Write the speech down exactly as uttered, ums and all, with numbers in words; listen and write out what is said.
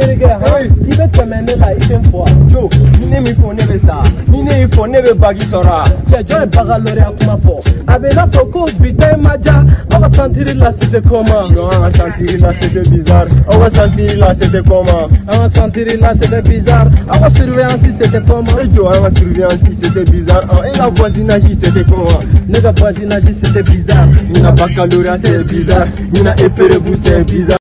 terikɛ han i bɛ tɛmɛ ne la i tɛ n fɔ jo ni ne min fɔ ne bɛ sa ni ne y'i fɔ ne bɛ bagi sɔrɔ a cɛ jɔn ye bagalɔriya kuma fɔ a bɛ i n'a fɔ ko bi ta ma ja aw ka santiri la c'était comment non an ka santiri la c'était bizarre aw ka santiri la c'était comment an ka santiri la c'était bizarre aw ka surveillance c'était comment e jo an ka surveillance c'était bizarre et la voisinage c'était comment ne ka voisinage c'était bizarre ni na baccalauréat c'est bizarre ni na E P R B c'est bizarre